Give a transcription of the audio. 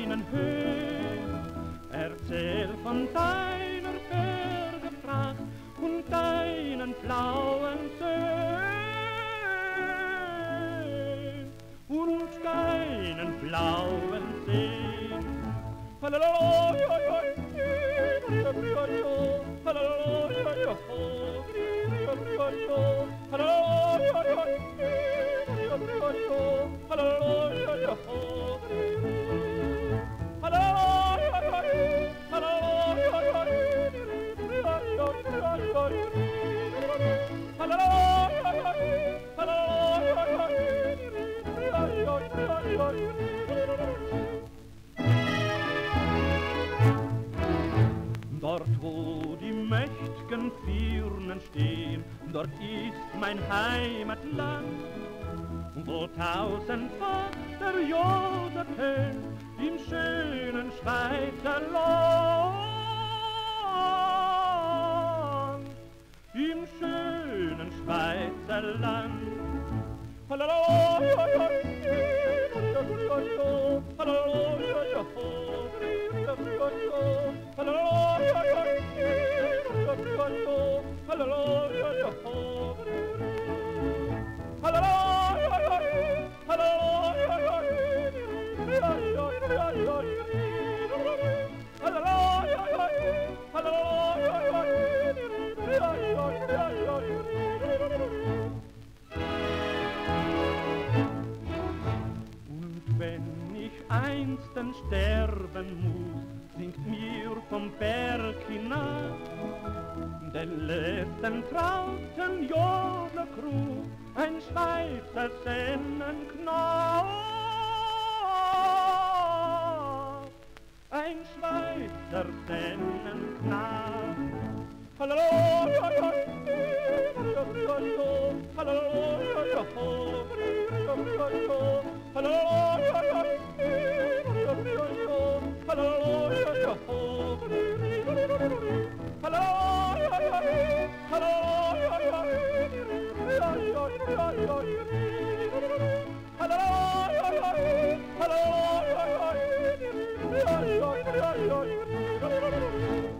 deinen Höhen, erzähl von deiner Pferdepracht und deinen blauen Seen und deinen blauen Seen. Dort, wo die mächtigen Firnen stehen, dort ist mein Heimatland, wo tausendfach der Jodel tönt im schönen Schweizer Land, im schönen Schweizer Land. Und wenn ich einstens sterben muss, singt mir vom Berg hinab den letzten trauten Jodlerkrug, ein Schweizer Sennenknopf, ein Schweizer Sennenknopf. Hello,